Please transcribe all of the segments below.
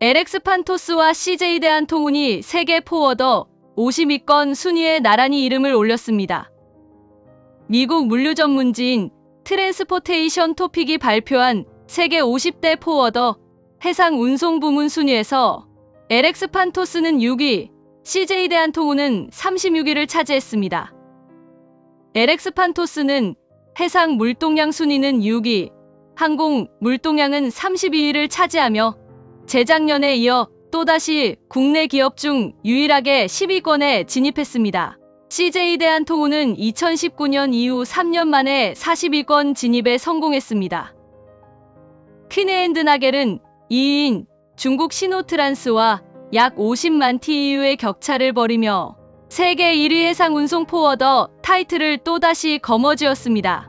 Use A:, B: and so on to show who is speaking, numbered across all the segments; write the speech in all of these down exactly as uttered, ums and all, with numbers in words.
A: 엘엑스판토스와 씨제이대한통운이 세계 포워더 오십 위권 순위에 나란히 이름을 올렸습니다. 미국 물류 전문지인 트랜스포테이션 토픽이 발표한 세계 오십 대 포워더 해상 운송 부문 순위에서 엘엑스판토스는 육 위, 씨제이대한통운은 삼십육 위를 차지했습니다. 엘엑스판토스는 해상 물동량 순위는 육 위, 항공 물동량은 삼십이 위를 차지하며 재작년에 이어 또다시 국내 기업 중 유일하게 십 위권에 진입했습니다. 씨제이대한통운은 이천십구 년 이후 삼 년 만에 사십 위권 진입에 성공했습니다. 퀸앤드나겔은 이 위인 중국 신호트란스와 약 오십만 티이유의 격차를 벌이며 세계 일 위 해상 운송 포워더 타이틀을 또다시 거머쥐었습니다.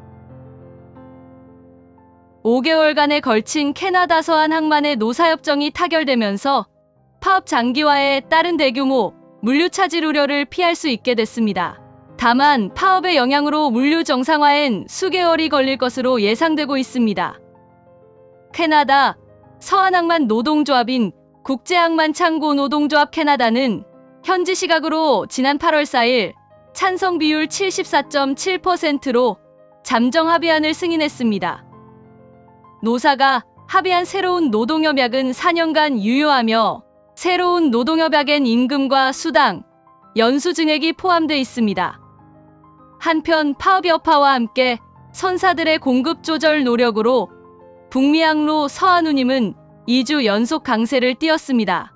A: 오 개월간에 걸친 캐나다 서안 항만의 노사협정이 타결되면서 파업 장기화에 따른 대규모 물류 차질 우려를 피할 수 있게 됐습니다. 다만 파업의 영향으로 물류 정상화엔 수개월이 걸릴 것으로 예상되고 있습니다. 캐나다 서안항만 노동조합인 국제항만창고노동조합 캐나다는 현지 시각으로 지난 팔월 사일 찬성 비율 칠십사 점 칠 퍼센트로 잠정 합의안을 승인했습니다. 노사가 합의한 새로운 노동협약은 사 년간 유효하며 새로운 노동협약엔 임금과 수당, 연수증액이 포함되어 있습니다. 한편 파업 여파와 함께 선사들의 공급 조절 노력으로 북미 항로 서한운임은 이 주 연속 강세를 띄었습니다.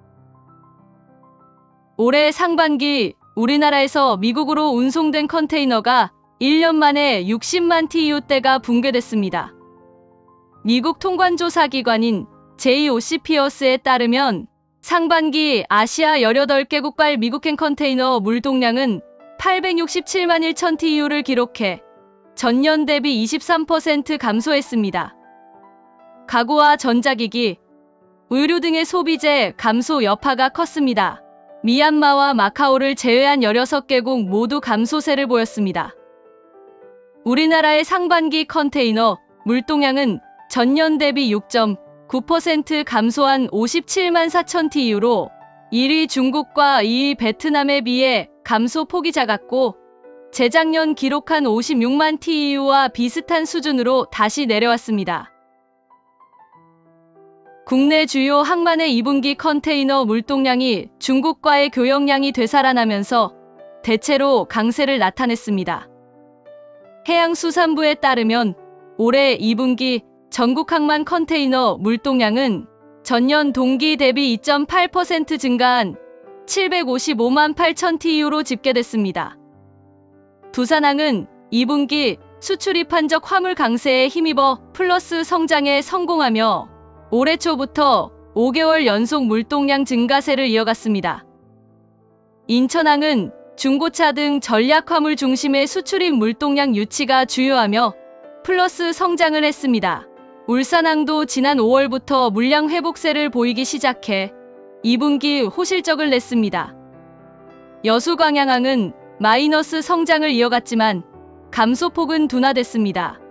A: 올해 상반기 우리나라에서 미국으로 운송된 컨테이너가 일 년 만에 육십만 티이유대가 붕괴됐습니다. 미국 통관조사기관인 제이오씨피어스에 따르면 상반기 아시아 열여덟 개국발 미국행 컨테이너 물동량은 팔백육십칠만 천 티이유를 기록해 전년 대비 이십삼 퍼센트 감소했습니다. 가구와 전자기기, 의류 등의 소비재 감소 여파가 컸습니다. 미얀마와 마카오를 제외한 열여섯 개국 모두 감소세를 보였습니다. 우리나라의 상반기 컨테이너 물동량은 전년 대비 육 점 구 퍼센트 감소한 오십칠만 사천 티이유로 일 위 중국과 이 위 베트남에 비해 감소폭이 작았고 재작년 기록한 오십육만 티이유와 비슷한 수준으로 다시 내려왔습니다. 국내 주요 항만의 이 분기 컨테이너 물동량이 중국과의 교역량이 되살아나면서 대체로 강세를 나타냈습니다. 해양수산부에 따르면 올해 이 분기 전국 항만 컨테이너 물동량은 전년 동기 대비 이 점 팔 퍼센트 증가한 칠백오십오만 팔천 티이유로 집계됐습니다. 두산항은 이 분기 수출입 한적 화물 강세에 힘입어 플러스 성장에 성공하며 올해 초부터 오 개월 연속 물동량 증가세를 이어갔습니다. 인천항은 중고차 등 전략 화물 중심의 수출입 물동량 유치가 주요하며 플러스 성장을 했습니다. 울산항도 지난 오월부터 물량 회복세를 보이기 시작해 이 분기 호실적을 냈습니다. 여수광양항은 마이너스 성장을 이어갔지만 감소폭은 둔화됐습니다.